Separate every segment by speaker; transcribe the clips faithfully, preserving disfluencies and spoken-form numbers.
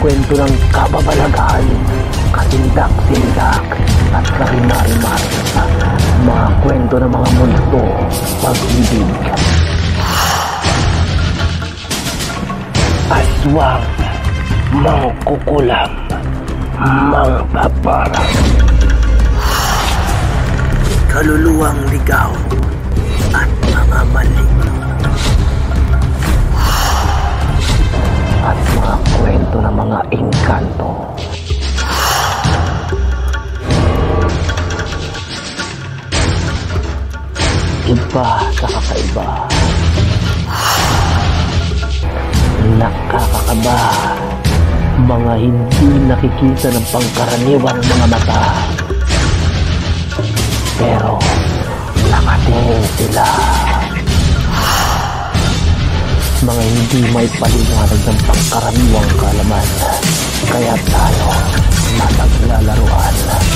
Speaker 1: kwento ng kababalaghan, kasindak-sindak at karimari-mari. Mga kwento ng mga multo, pag-ibig. Aswang, mangkukulam, mangpaparang. Kaluluwang ligaw at mga maligno. At mga kwento ng mga engkanto. Iba sa kakaiba. Nakakakaba. Mga hindi nakikita ng pangkaraniwang mga mata. Pero nakatingin sila. Mga hindi may paliwanag ng pangkaraniwang kaalaman. Kaya tayo mataglalaruan.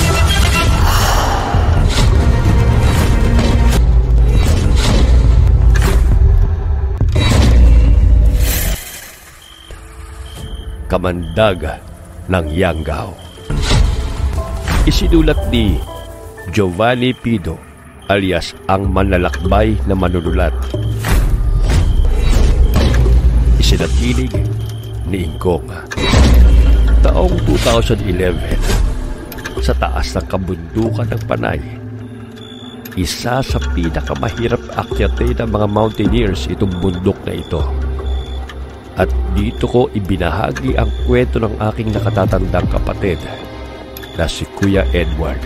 Speaker 2: Kamandag ng Yanggaw. Isinulat ni Giovanni Pido alias ang manlalakbay na manunulat. Isinatinig ni Ingkong. Taong two thousand eleven, sa taas ng kabundukan ng Panay, isa sa pinakamahirap akyatin ng mga mountaineers itong bundok na ito. At dito ko ibinahagi ang kwento ng aking nakatatandang kapatid na si Kuya Edward.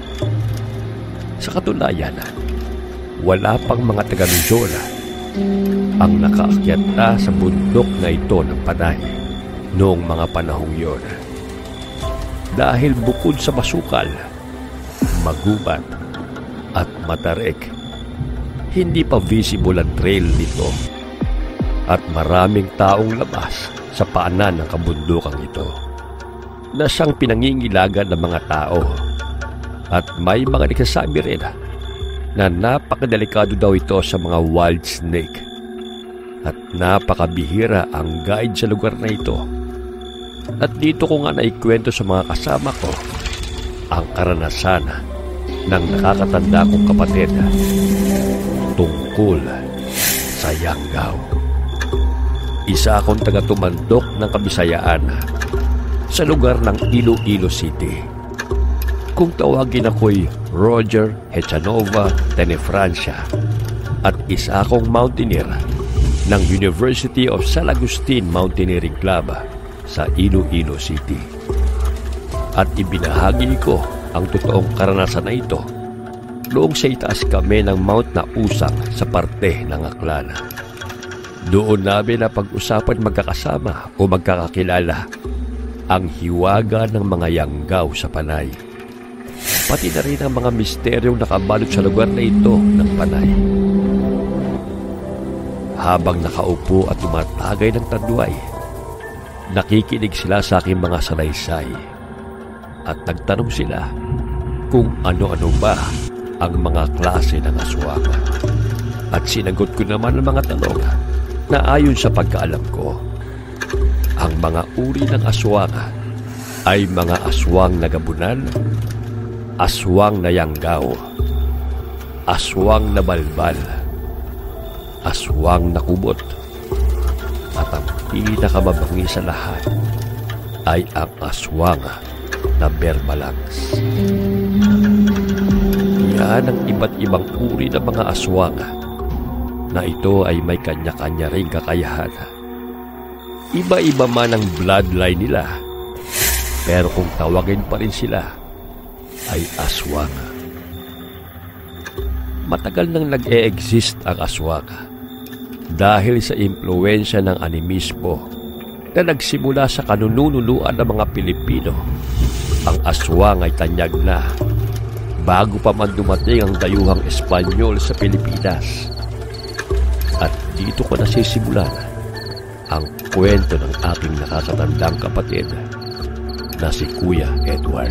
Speaker 2: Sa katunayan, wala pang mga taga-Luzon ang nakaakyat na sa bundok na ito ng Panay noong mga panahong yon. Dahil bukod sa masukal, magubat at matarik, hindi pa visible ang trail nito at maraming taong labas sa paanan ng kabundukang ito na siyang pinangingilagan ng mga tao. At may mga nagsasabi rin na napakadelikado daw ito sa mga wild snake at napakabihira ang guide sa lugar na ito. At dito ko nga naikwento sa mga kasama ko ang karanasan ng nakakatanda kong kapatid tungkol sa Yanggaw. Isa akong taga-tumandok ng Kabisayaan sa lugar ng Iloilo City. Kung tawagin ako'y Roger Hechanova Tenefrancia at isa akong mountaineer ng University of San Agustin Mountaineering Club sa Iloilo City. At ibinahagi ko ang totoong karanasan na ito noong sa itaas kami ng Mount Nausang sa parte ng Aklan. Doon namin na pag-usapan magkakasama o magkakakilala ang hiwaga ng mga Yanggaw sa Panay. Pati na rin ang mga misteryong nakabalot sa lugar na ito ng Panay. Habang nakaupo at tumatagay ng tadway, nakikinig sila sa aking mga salaysay at nagtanong sila kung ano-ano ba ang mga klase ng aswang. At sinagot ko naman ang mga tanong na ayon sa pagkaalam ko, ang mga uri ng aswang ay mga aswang na gabunan, aswang na Yanggaw, aswang na balbal, aswang na kubot, at ang pinakamabangi sa lahat ay ang aswang na berbalangs. Yan ang iba't ibang uri ng mga aswang na ito ay may kanya-kanya ring kakayahan. Iba-iba man ang bloodline nila, pero kung tawagin pa rin sila ay aswang. Matagal nang nag-e-exist ang aswang dahil sa impluensya ng animismo na nagsimula sa kanununuan ng mga Pilipino. Ang aswang ay tanyag na bago pa man dumating ang dayuhang Espanyol sa Pilipinas. At dito ko nasisimulan ang kwento ng aking nakakatandang kapatid na si Kuya Edward.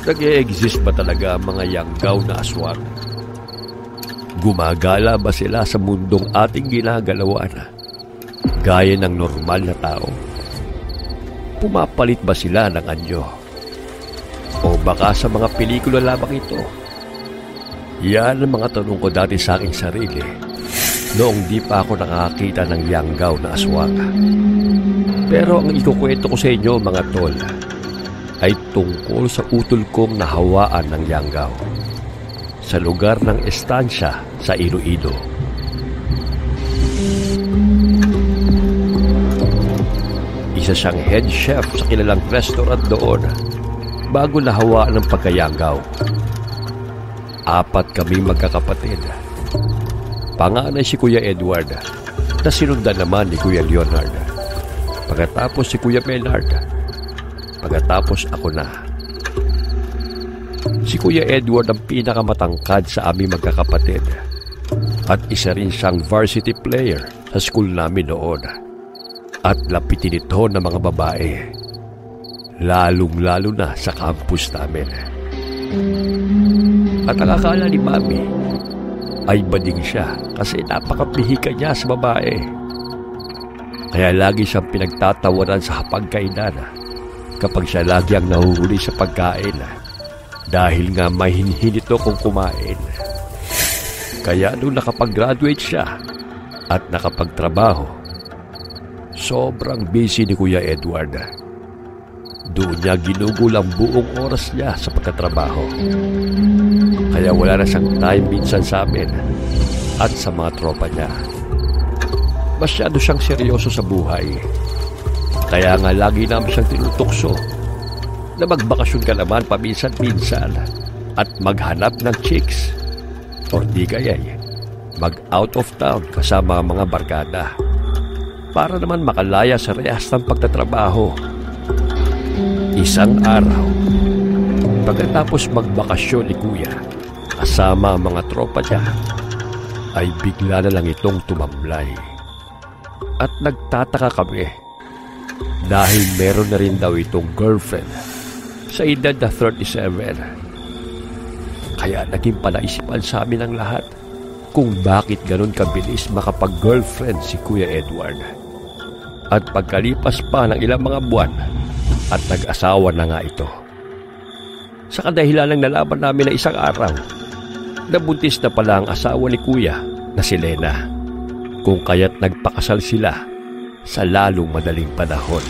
Speaker 2: Nag-e-exist ba talaga ang mga yanggaw na aswang? Gumagala ba sila sa mundong ating ginagalawan gaya ng normal na tao? Pumapalit ba sila ng anyo? O baka sa mga pelikula lamang ito? Yan ang mga tanong ko dati sa aking sarili noong di pa ako nakakita ng yanggaw na aswang. Pero ang ikukwento ko sa inyo, mga tol, ay tungkol sa utol kong nahawaan ng yanggaw sa lugar ng estansya sa Iloilo. Isa siyang head chef sa kilalang restaurant doon bago nahawaan ng pagkayanggaw. Apat kami magkakapatid. Panganay si Kuya Edward, na sinundan naman ni Kuya Leonard. Pagkatapos si Kuya Bernard. Pagkatapos ako na. Si Kuya Edward ang pinakamatangkad sa aming magkakapatid. At isa rin siyang varsity player sa school namin noon. At lapitin ito ng mga babae. Lalong-lalo na sa campus namin. At ang akala ni Mami ay bading siya kasi napakapihika niya sa babae. Kaya lagi siyang pinagtatawanan sa hapagkainan kapag siya lagi ang nahuhuli sa pagkain dahil nga may hinhin ito kung kumain. Kaya nung nakapag-graduate siya at nakapagtrabaho, sobrang busy ni Kuya Edward. Doon niya ginugol ang buong oras niya sa pagkatrabaho. Kaya wala na siyang time minsan sa amin at sa mga tropa niya. Masyado siyang seryoso sa buhay. Kaya nga lagi namin siyang tinutokso na magbakasyon ka naman paminsan-minsan at maghanap ng chicks. O di kaya'y mag-out of town kasama ang mga barkada para naman makalaya sa rehas ng pagtatrabaho. Isang araw, pagkatapos magbakasyon ni Kuya kasama ang mga tropa niya, ay bigla na lang itong tumamlay. At nagtataka kami dahil meron na rin daw itong girlfriend sa edad na thirty-seven. Kaya naging palaisipan sa amin ang lahat kung bakit ganun kabilis makapag-girlfriend si Kuya Edward. At pagkalipas pa ng ilang mga buwan, at nag-asawa na nga ito. Sa kadahilan ng nalaman namin na isang araw, nabuntis na pala ang asawa ni Kuya na si Lena, kung kaya't nagpakasal sila sa lalong madaling panahon.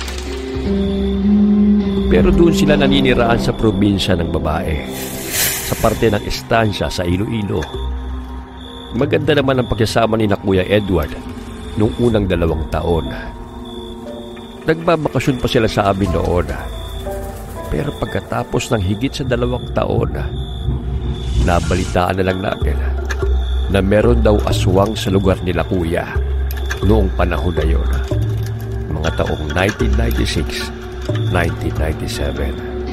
Speaker 2: Pero doon sila naniniraan sa probinsya ng babae, sa parte ng estansya sa Iloilo. Maganda naman ang pagsasama ni na Kuya Edward noong unang dalawang taon. Nagbabakasyon pa sila sa amin noon. Pero pagkatapos ng higit sa dalawang taon, nabalitaan na lang namin na meron daw aswang sa lugar nila Kuya noong panahon na yun. Mga taong nineteen ninety-six, nineteen ninety-seven.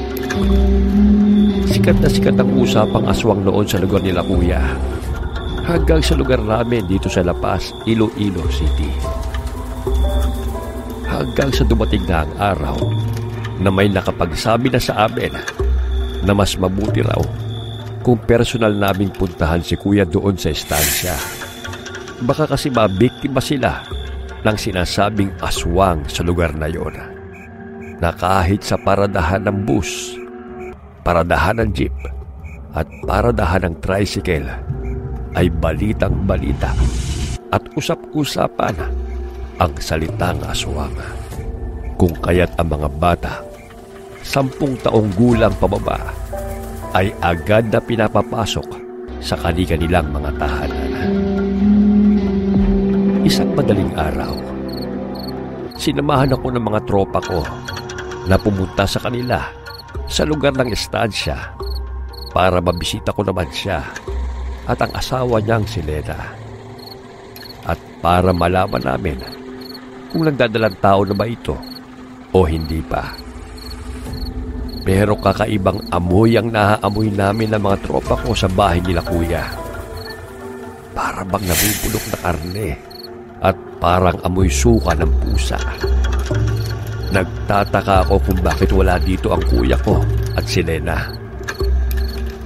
Speaker 2: Sikat na sikat ang usapang aswang noon sa lugar nila Kuya, hanggang sa lugar namin dito sa La Paz, Iloilo City. Hanggang sa dumating na ang araw na may nakapagsabi na sa amin na mas mabuti raw kung personal naming puntahan si Kuya doon sa estansya. Baka kasi mabiktima sila ng sinasabing aswang sa lugar na yon, na kahit sa paradahan ng bus, paradahan ng jeep at paradahan ng tricycle ay balitang balita at usap-usapan ang salitang aswang. Kung kaya't ang mga bata, sampung taong gulang pababa, ay agad na pinapapasok sa kani-kanilang mga tahanan. Isang madaling araw, sinamahan ako ng mga tropa ko na pumunta sa kanila sa lugar ng estansya para mabisita ko naman siya at ang asawa niyang si Lena. At para malaman namin kung nagdadalang tao na ba ito o hindi pa. Pero kakaibang amoy ang naaamoy namin ng mga tropa ko sa bahay nila Kuya. Para bang nabubulok na karne at parang amoy suka ng pusa. Nagtataka ako kung bakit wala dito ang Kuya ko at si Lena.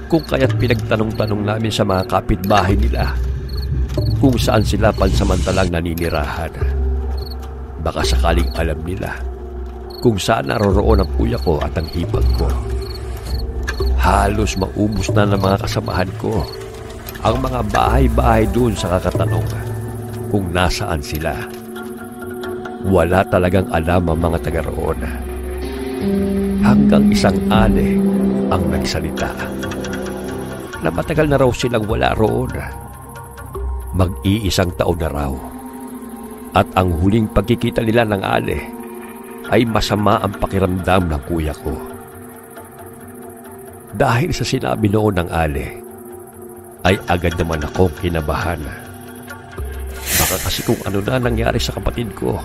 Speaker 2: Kung kaya't pinagtanong-tanong namin sa mga kapitbahay nila kung saan sila pansamantalang naninirahan. Baka sakaling alam nila kung saan naroroon ang kuya ko at ang hipag ko. Halos maubos na ng mga kasamahan ko ang mga bahay-bahay doon sa kakatanong kung nasaan sila. Wala talagang alam ang mga taga roon. Hanggang isang ale ang nagsalita na matagal na raw silang wala roon. Mag-iisang taon na raw. At ang huling pagkikita nila ng ale ay masama ang pakiramdam ng kuya ko. Dahil sa sinabi noon ng ale, ay agad naman akong kinabahan. Baka kasi kung ano na nangyari sa kapatid ko.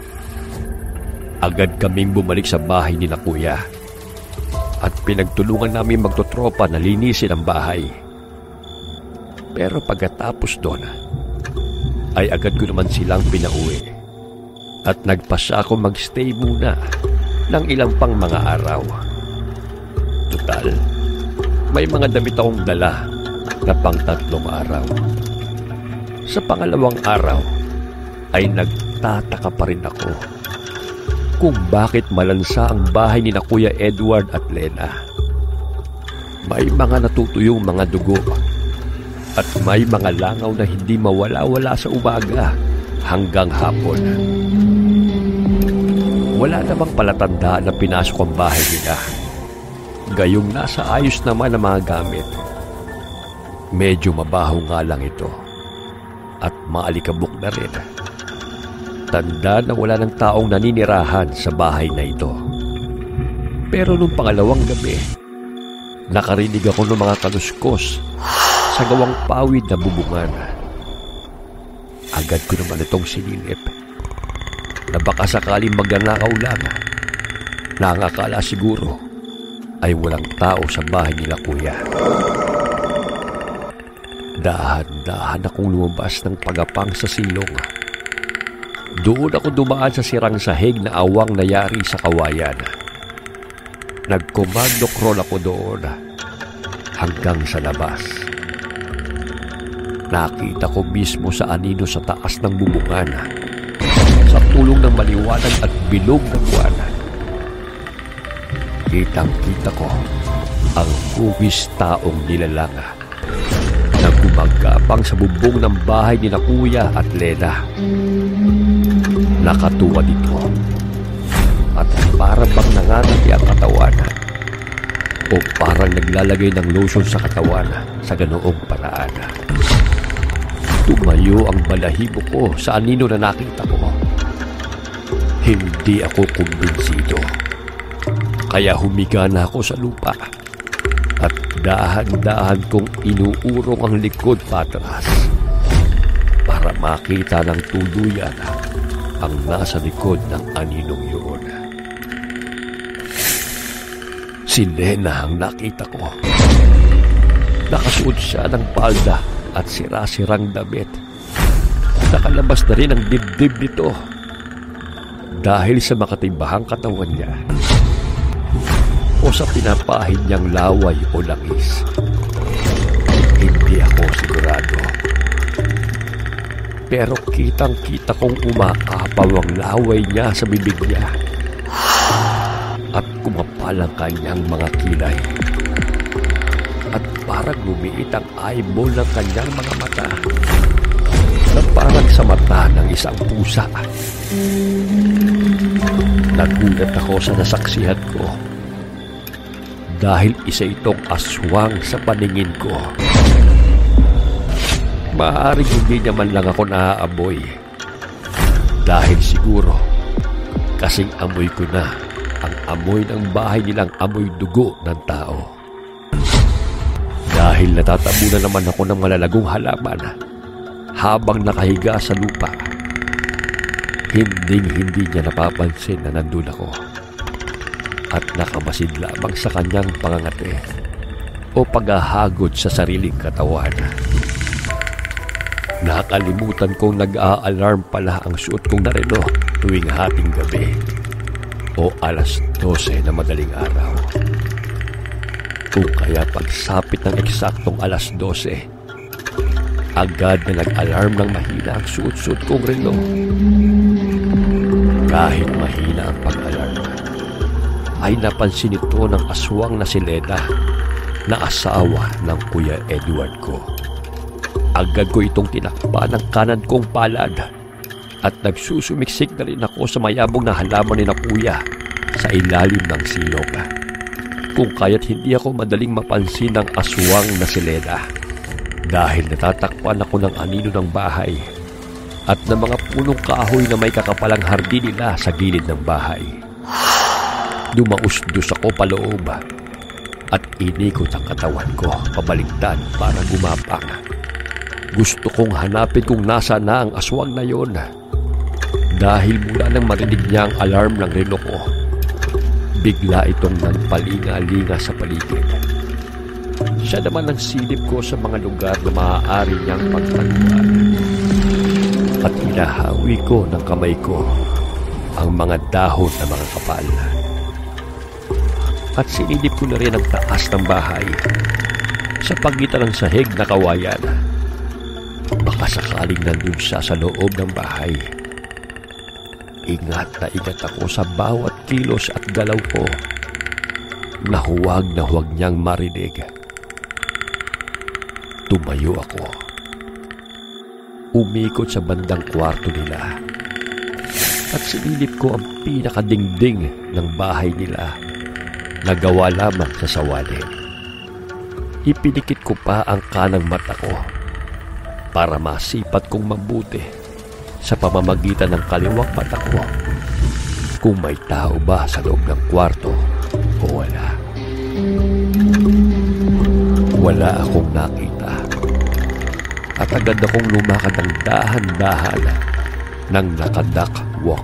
Speaker 2: Agad kaming bumalik sa bahay ni na kuya at pinagtulungan namin magtotropa na linisin ang bahay. Pero pagkatapos doon, ay agad ko naman silang pinauwi at nagpasya ako magstay muna ng ilang pang mga araw. Total, may mga damit akong dala na pang tatlong araw. Sa pangalawang araw, ay nagtataka pa rin ako kung bakit malansa ang bahay ni na Kuya Edward at Lena. May mga natutuyong mga dugo at may mga langaw na hindi mawala-wala sa umaga hanggang hapon. Wala namang palatandaan na pinasok ang bahay nila. Gayong nasa ayos naman ang mga gamit. Medyo mabaho nga lang ito at maalikabok na rin. Tanda na wala ng taong naninirahan sa bahay na ito. Pero nung pangalawang gabi, nakarinig ako ng mga kaluskos sa gawang pawid na bubungan. Agad ko naman itong sinilip na baka sakaling magnanakaw lang na ang akala siguro ay walang tao sa bahay nila kuya. Dahan-dahan akong lumabas ng pagapang sa silong. Doon ako dumaan sa sirang sahig na awang nayari sa kawayan. Nag-commando crawl ako doon hanggang sa labas. Nakita ko mismo sa anino sa taas ng bubungan sa tulong ng maliwanag at bilog na buwan. Kitang-kita ko ang huwis taong nilalang na gumagapang sa bubong ng bahay ni na Kuya at Lena. Nakatuwa dito at para bang nangangati ang katawan o parang naglalagay ng lotion sa katawan sa ganoong paraan. Tumayo ang balahibo ko sa anino na nakita ko. Hindi ako kumbinsido. Kaya humiga na ako sa lupa at dahan-dahan kong inuurong ang likod patras para makita ng tuluyan ang nasa likod ng aninong yun. Si Lena ang nakita ko. Nakasuot siya ng palda at sira-sirang damit. Nakalabas na rin ang dibdib nito dahil sa makatibahang katawan niya o sa pinapahid niyang laway o langis. Hindi ako sigurado. Pero kitang-kita kong umaapaw ang laway niya sa bibig niya at kumapal ang kanyang mga kilay at parang lumiit ang eyeball ng kanyang mga mata na parang sa mata ng isang pusa. Nagulat ako sa nasaksihan ko dahil isa itong aswang sa paningin ko. Maaaring hindi niya man lang ako naaaboy dahil siguro kasing amoy ko na ang amoy ng bahay nilang amoy dugo ng tao. Dahil natatabunan naman ako ng malalagong halaman habang nakahiga sa lupa, hinding-hindi niya napapansin na nandun ako at nakabasid lamang sa kanyang pangangate o paghahagod sa sariling katawan. Nakalimutan kong nag-a-alarm pala ang suot kong na relo tuwing hating gabi o alas dose na madaling araw. Kung kaya pagsapit ng eksaktong alas dose, agad na nag-alarm ng mahina ang suot-suot kong relo. Kahit mahina ang pag-alarm, ay napansin ito ng aswang na si Lena, na asawa ng Kuya Edward ko. Agad ko itong tinakpan ng kanan kong palad at nagsusumiksik na rin ako sa mayabong na halaman ni na Kuya sa ilalim ng silong. Kung kaya't hindi ako madaling mapansin ng aswang na si Lena dahil natatakpan ako ng anino ng bahay at ng mga punong kahoy na may kakapalang hardin nila sa gilid ng bahay. Dumausdos ako paloob at inikot ang katawan ko pabaliktad para gumapang. Gusto kong hanapin kung nasa na ang aswang na yon dahil mula nang marinig niya ang alarm ng relo ko, bigla itong nagpalinga-linga sa paligid. Siya naman ang silip ko sa mga lugar na maaari niyang pagtaguan at hinahawi ko ng kamay ko ang mga dahon na mga kapal. At sinilip ko na rin ang taas ng bahay sa pagitan ng sahig na kawayan. Baka sakaling nandun siya sa loob ng bahay. Ingat na ingat ako sa bawat kilos at galaw ko na huwag na huwag niyang marinig. Tumayo ako. Umikot sa bandang kwarto nila at sinilip ko ang pinakadingding ng bahay nila na gawa lamang sa sawali. Ipinikit ko pa ang kanang mata ko para masipat kong mabuti sa pamamagitan ng kaliwang mata ko kung may tao ba sa loob ng kwarto o wala. Wala akong nakita at agad akong lumakad ng dahan-dahan ng nakadak walk.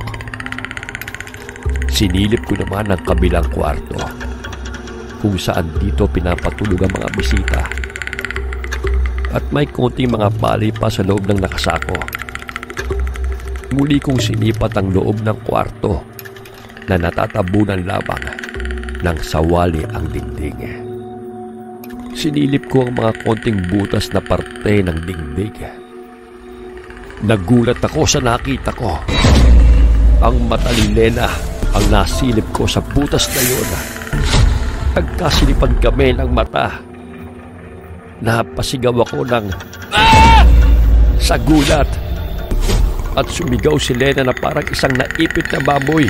Speaker 2: Sinilip ko naman ang kabilang kwarto kung saan dito pinapatulog ang mga bisita at may konting mga pali pa sa loob ng nakasako. Muli kong sinipat ang loob ng kwarto na natatabunan lamang ng sawali ang dingding. Sinilip ko ang mga konting butas na parte ng dingding. Nagulat ako sa nakita ko. Ang mata ni Lena ang nasilip ko sa butas na yun. Nagkasilipan kami ng mata. Napasigaw ako ng "Ah!" sa gulat at sumigaw si Lena na parang isang naipit na baboy.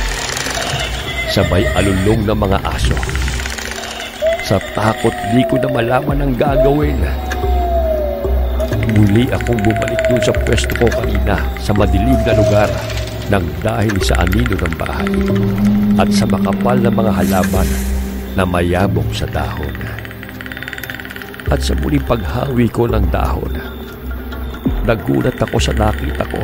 Speaker 2: Sabay alulong ng mga aso. Sa takot di ko na malaman ang gagawin. Muli akong bumalik dun sa pwesto ko kanina sa madilim na lugar nang dahil sa anino ng bahay at sa makapal na mga halaman na mayabong sa dahon. At sa muling paghawi ko ng dahon, nagulat ako sa nakita ko.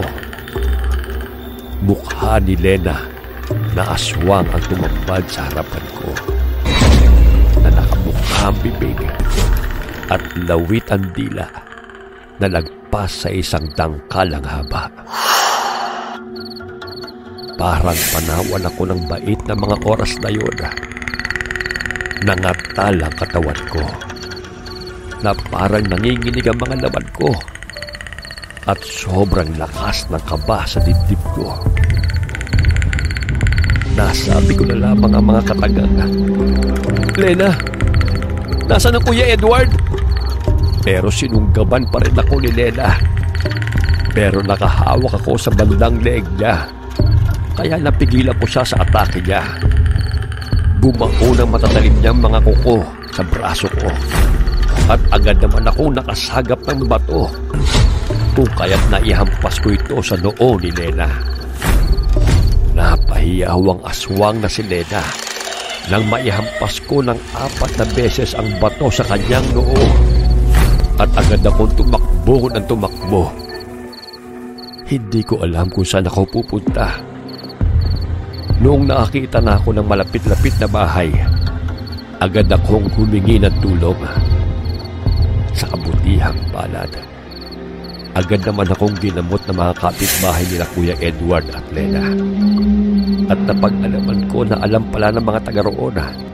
Speaker 2: Mukha ni Lena na aswang ang tumambad sa harapan ko, na nakabukha ang bibig at lawit ang dila na lagpas sa isang dangkal ang haba. Parang panawan ako ng bait na mga oras na yun. Nangatal ang katawan ko na parang nanginginig ang mga laman ko at sobrang lakas ng kaba sa dibdib ko. Nasabi ko na lamang ang mga katagang, "Lena, nasaan ang Kuya Edward?" Pero sinunggaban pa rin ako ni Lena. Pero nakahawak ako sa bandang leeg niya, kaya napigilan ko siya sa atake niya. Bumao ng matatalim niyang mga kuko sa braso ko at agad naman ako nakasagap ng bato, kung kaya't naihampas ko ito sa noo ni Lena. Napahiyaw ang aswang na si Lena nang maihampas ko ng apat na beses ang bato sa kanyang noo at agad akong tumakbo ng tumakbo. Hindi ko alam kung saan ako pupunta. Noong nakakita na ako ng malapit-lapit na bahay, agad akong humingi ng tulong. Sa kabutihang palad, agad naman akong ginamot ng mga kapitbahay nila Kuya Edward at Lena. At napag-alaman ko na alam pala ng mga taga roon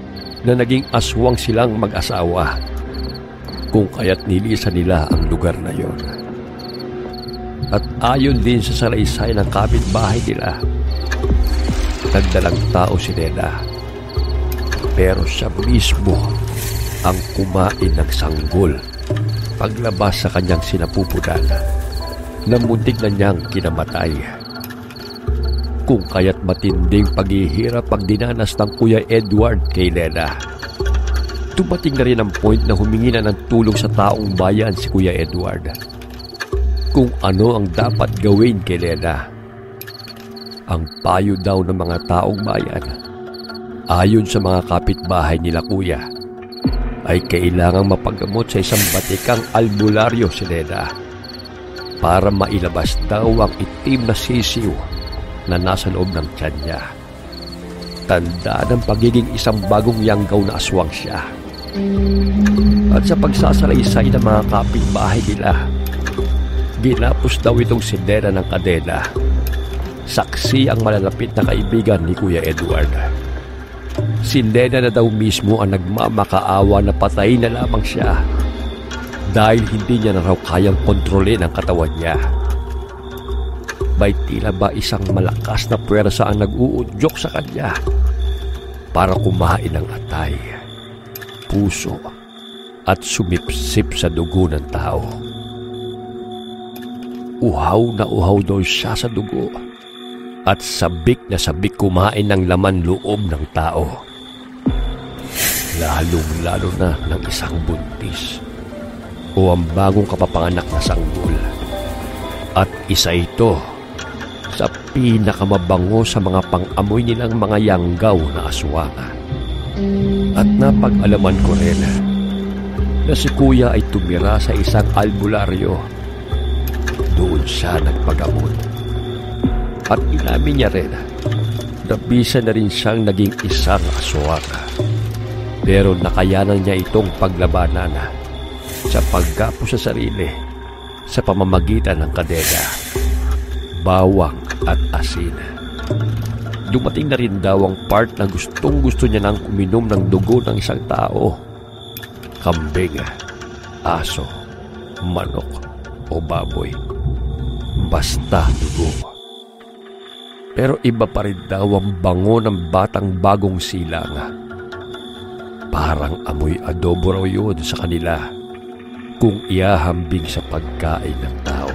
Speaker 2: na naging aswang silang mag-asawa, kung kaya't nilisan nila ang lugar na yon. At ayon din sa salaysay ng kapitbahay nila, nagdalang tao si Nena, pero siya mismo ang kumain ng sanggol paglabas sa kanyang sinapupunan na muntik na niyang kinamatay. Kung kaya't matinding paghihirap ang dinanas ng Kuya Edward kay Nena. Tumating na rin ang point na humingi na ng tulong sa taong bayan si Kuya Edward kung ano ang dapat gawin kay Nena. Ang payo daw ng mga taong bayan, ayon sa mga kapitbahay nila Kuya, ay kailangang mapagamot sa isang batikang albularyo si Nena para mailabas daw ang itim na sisiw na nasa loob ng tiyan niya. Tanda ng pagiging isang bagong yanggaw na aswang siya. At sa pagsasalaysay ng mga kapitbahay nila, ginapos daw itong si Nena ng kadena. Saksi ang malalapit na kaibigan ni Kuya Edward. Si Nena na daw mismo ang nagmamakaawa na patayin na lamang siya dahil hindi niya na raw kayang kontrolin ang katawan niya. May tila ba isang malakas na puwersa ang nag-uudyok sa kanya para kumain ng atay, puso at sumipsip sa dugo ng tao. Uhaw na uhaw daw siya sa dugo at sabik na sabik kumain ng laman loob ng tao. Lalong-lalo na ng isang buntis o ang bagong kapapanganak na sanggol. At isa ito sa pinakamabango sa mga pang-amoy nilang mga yanggaw na aswang. At napag-alaman ko rin na si Kuya ay tumira sa isang albularyo. Doon siya nagpagamot. At inamin niya rin na bisa na rin siyang naging isang aswang. Pero nakayanan niya itong paglabanan sa paggapo sa sarili sa pamamagitan ng kadena, bawang at asin. Dumating na rin daw ang part na gustong gusto niya nang uminom ng dugo ng isang tao. Kambing, aso, manok o baboy. Basta dugo. Pero iba pa rin daw ang bango ng batang bagong silang. Parang amoy adobo raw yun sa kanila kung iahambing sa pagkain ng tao.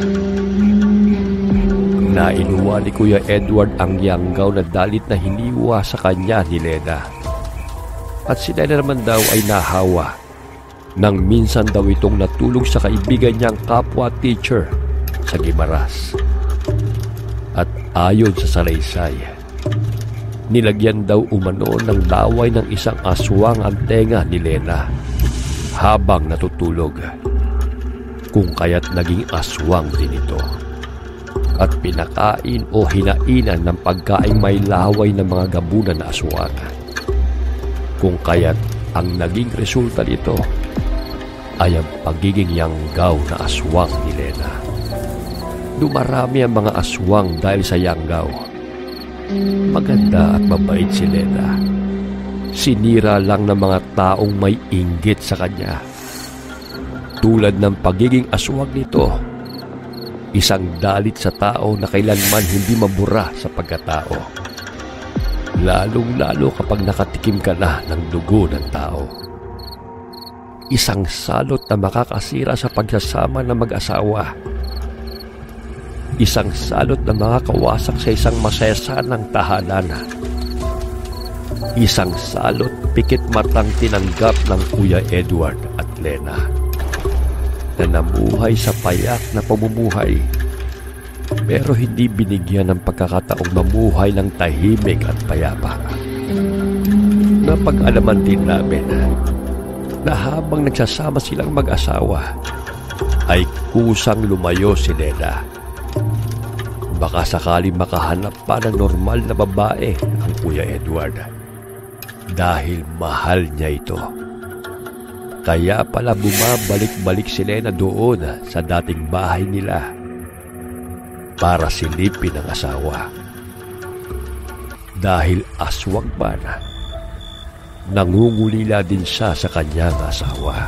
Speaker 2: Nainuwa ni Kuya Edward ang yanggaw na dalit na hiniwa sa kanya ni Nena. At si Nena naman daw ay nahawa nang minsan daw itong natulog sa kaibigan niyang kapwa teacher sa Guimaras. At ayon sa salaysay, nilagyan daw umano ng laway ng isang aswang ang tenga ni Nena habang natutulog, kung kaya't naging aswang din ito. At pinakain o hinainan ng pagkaing may laway ng mga gabunan na aswang, kung kaya't ang naging resulta nito ay ang pagiging yanggaw na aswang ni Nena. Dumarami ang mga aswang dahil sa yanggaw. Maganda at mabait si Nena. Sinira lang ng mga taong may inggit sa kanya. Tulad ng pagiging aswang nito, isang dalit sa tao na kailanman hindi mabura sa pagkatao. Lalong-lalo kapag nakatikim ka na ng dugo ng tao. Isang salot na makakasira sa pagsasama ng mag-asawa. Isang salot na makakawasak sa isang masayasanang tahanan. Isang salot pikit matang tinanggap ng Kuya Edward at Nena na namuhay sa payak na pamumuhay pero hindi binigyan ng pagkakataong mamuhay ng tahimik at payapa. Napag-alaman din namin na habang nagsasama silang mag-asawa ay kusang lumayo si Nena. Baka sakali makahanap pa ng normal na babae ang Kuya Edward dahil mahal niya ito. Kaya pala bumabalik-balik si Nena doon sa dating bahay nila para silipin ang asawa. Dahil aswang man, nangungulila din siya sa kanyang asawa.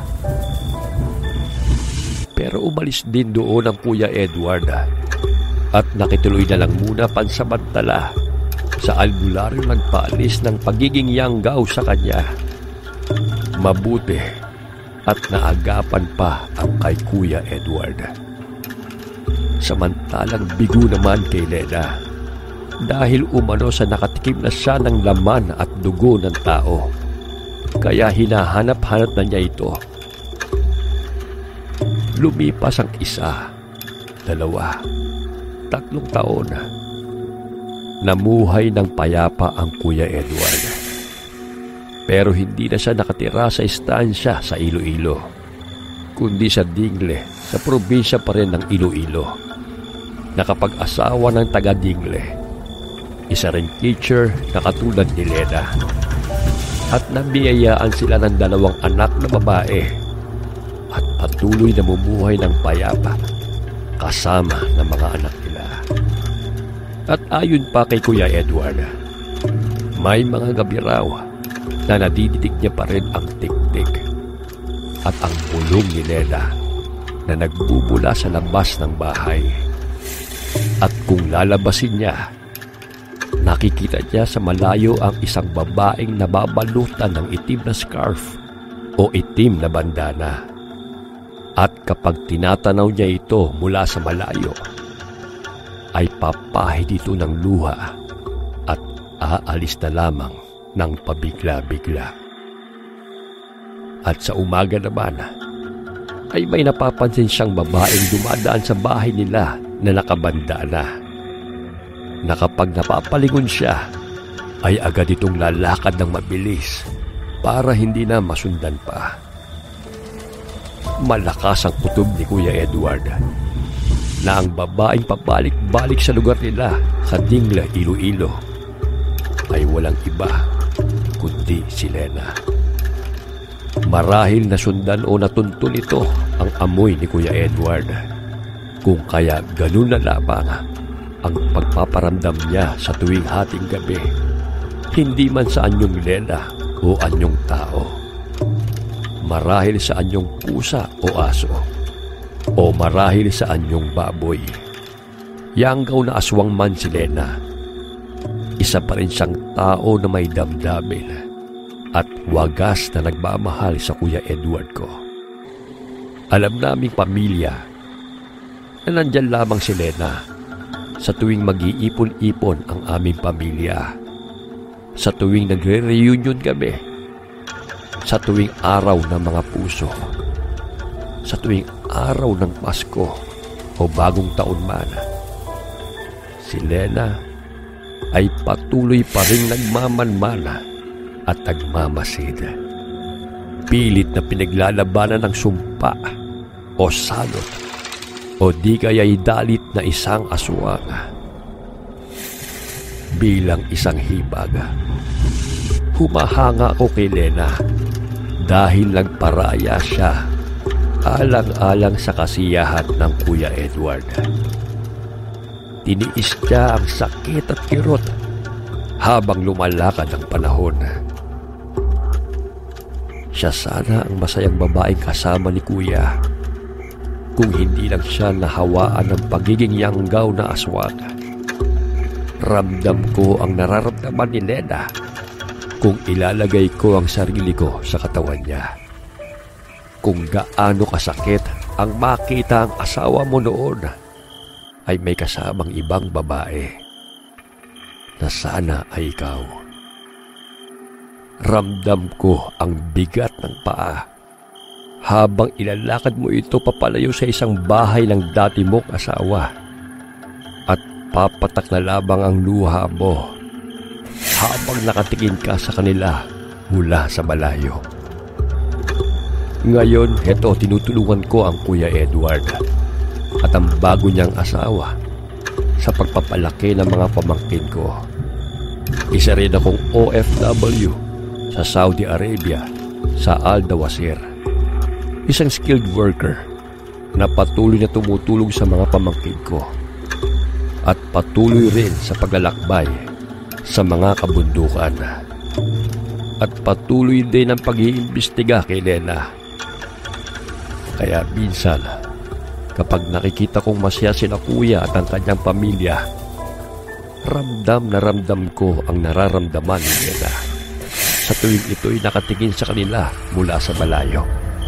Speaker 2: Pero umalis din doon ang Kuya Edward at nakituloy na lang muna pansamantala sa albularyong nagpaalis ng pagiging yanggaw sa kanya. Mabuti at naagapan pa ang kay Kuya Edward. Samantalang bigo naman kay Lena dahil umano sa nakatikim na siya ng laman at dugo ng tao. Kaya hinahanap-hanap na niya ito. Lumipas ang isa, dalawa, tatlong taon. Namuhay ng payapa ang Kuya Edward. Pero hindi na siya nakatira sa istansya sa Iloilo, kundi sa Dingle, sa probinsya pa rin ng Iloilo. Nakapag-asawa ng taga-Dingle. Isa ring teacher na katulad ni Lena. At nabiyayaan sila ng dalawang anak na babae at patuloy na mumuhay ng payapa kasama ng mga anak nila. At ayon pa kay Kuya Edward, may mga gabi raw na nadididig niya pa rin ang tik-tik at ang pulong ni Lena na nagbubula sa labas ng bahay. At kung lalabasin niya, nakikita niya sa malayo ang isang babaeng nababalutan ng itim na scarf o itim na bandana. At kapag tinatanaw niya ito mula sa malayo, ay papahid ito ng luha at aalis na lamang ng pabigla-bigla. At sa umaga naman, ay may napapansin siyang babaeng dumadaan sa bahay nila na nakabandana. Na kapag napapalingon siya, ay agad itong lalakad ng mabilis para hindi na masundan pa. Malakas ang kutob ni Kuya Edward na ang babaeng pabalik-balik sa lugar nila sa Dingle, Iloilo ay walang iba kundi si Lena. Marahil nasundan o natuntun ito ang amoy ni Kuya Edward, kung kaya ganun na lamang ang pagpaparamdam niya sa tuwing hating gabi, hindi man sa anyong Lena o anyong tao. Marahil sa anyong pusa o aso, o marahil sa anyong baboy. Yanggaw na aswang man si Lena, isa pa rin siyang tao na may damdamin at wagas na nagmamahal sa Kuya Edward ko. Alam naming pamilya na nandyan lamang si Lena sa tuwing mag-iipon-ipon ang aming pamilya, sa tuwing nagre-reunion kami, sa tuwing araw ng mga puso, sa tuwing araw ng Pasko o bagong taon man. Si Lena ay patuloy pa rin nagmamanmana at nagmamasid. Pilit na pinaglalabanan ng sumpa o salot o di kaya'y dalit na isang aswang. Bilang isang hibag, humahanga ako kay Lena dahil nagparaya siya alang-alang sa kasiyahan ng Kuya Edward. Tiniis niya ang sakit at kirot habang lumalakad ang panahon. Siya sana ang masayang babaeng kasama ni Kuya kung hindi lang siya nahawaan ng pagiging yanggaw na aswang. Ramdam ko ang nararamdaman ni Lena kung ilalagay ko ang sarili ko sa katawan niya. Kung gaano kasakit ang makita ang asawa mo noon ay may kasamang ibang babae na sana ay ikaw. Ramdam ko ang bigat ng paa habang ilalakad mo ito papalayo sa isang bahay ng dati mong asawa at papatak na labang ang luha mo habang nakatingin ka sa kanila mula sa malayo. Ngayon, heto tinutulungan ko ang Kuya Edward at ang bago niyang asawa sa pagpapalaki ng mga pamangkin ko. Isa rin akong O F W sa Saudi Arabia, sa Al Dawasir. Isang skilled worker na patuloy na tumutulong sa mga pamangkin ko at patuloy rin sa paglalakbay sa mga kabundukan. at patuloy din ang pag-iimbestiga kay Lena. Kaya minsan, kapag nakikita kong masaya sina kuya at ang kanyang pamilya, ramdam na ramdam ko ang nararamdaman ni Lena sa tuwing ito'y nakatingin sa kanila mula sa malayo.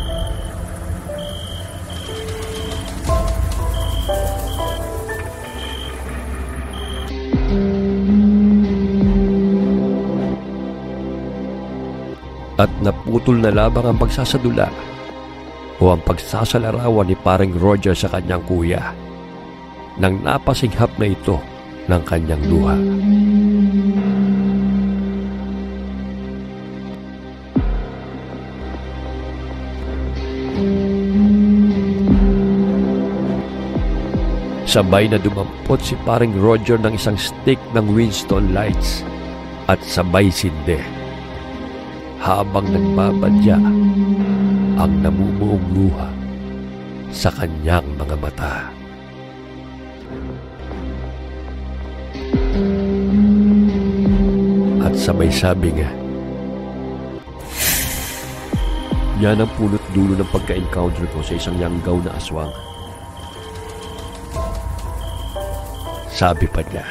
Speaker 2: At naputol na labang ang pagsasadula o ang pagsasalarawan ni paring Roger sa kanyang kuya nang napasinghap na ito ng kanyang luha. Sabay na dumampot si paring Roger ng isang stick ng Winston Lights at sabay sinde habang nagbabadya ang namumuong luha sa kanyang mga mata. At sabay sabi nga, yan ang pulot dulo ng pagka-encounter ko sa isang yanggaw na aswang. Sabi pa niya,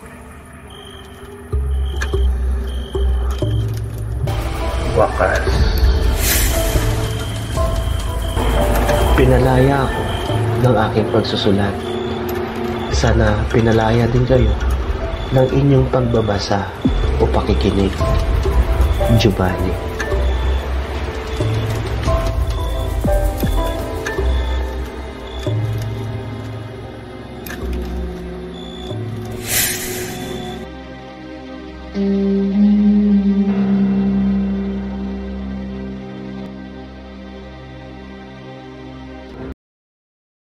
Speaker 1: wakas, pinalaya ako ng aking pagsusulat. Sana pinalaya din kayo ng inyong pagbabasa o pakikinig. Giovanni. Mm.